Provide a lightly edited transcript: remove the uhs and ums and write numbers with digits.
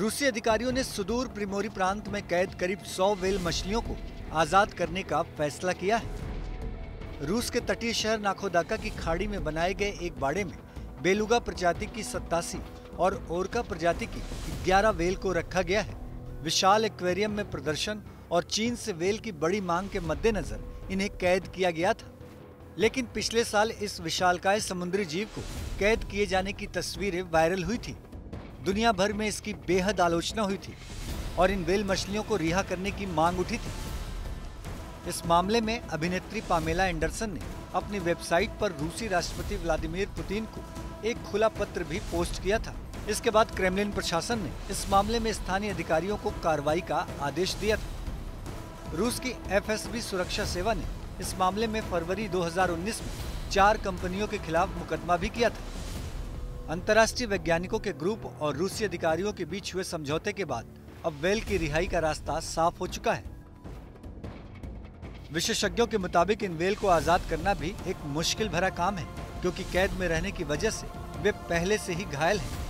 रूसी अधिकारियों ने सुदूर प्रिमोरी प्रांत में कैद करीब 100 व्हेल मछलियों को आजाद करने का फैसला किया है। रूस के तटीय शहर नाखोदाका की खाड़ी में बनाए गए एक बाड़े में बेलुगा प्रजाति की 87 और ओरका प्रजाति की 11 व्हेल को रखा गया है। विशाल एक्वेरियम में प्रदर्शन और चीन से व्हेल की बड़ी मांग के मद्देनजर इन्हें कैद किया गया था, लेकिन पिछले साल इस विशालकाय समुद्री जीव को कैद किए जाने की तस्वीरें वायरल हुई थी। दुनिया भर में इसकी बेहद आलोचना हुई थी और इन व्हेल मछलियों को रिहा करने की मांग उठी थी। इस मामले में अभिनेत्री पामेला एंडरसन ने अपनी वेबसाइट पर रूसी राष्ट्रपति व्लादिमीर पुतिन को एक खुला पत्र भी पोस्ट किया था। इसके बाद क्रेमलिन प्रशासन ने इस मामले में स्थानीय अधिकारियों को कार्रवाई का आदेश दिया था। रूस की एफएसबी सुरक्षा सेवा ने इस मामले में फरवरी 2019 में 4 कंपनियों के खिलाफ मुकदमा भी किया था। अंतर्राष्ट्रीय वैज्ञानिकों के ग्रुप और रूसी अधिकारियों के बीच हुए समझौते के बाद अब व्हेल की रिहाई का रास्ता साफ हो चुका है। विशेषज्ञों के मुताबिक इन व्हेल को आजाद करना भी एक मुश्किल भरा काम है, क्योंकि कैद में रहने की वजह से वे पहले से ही घायल हैं।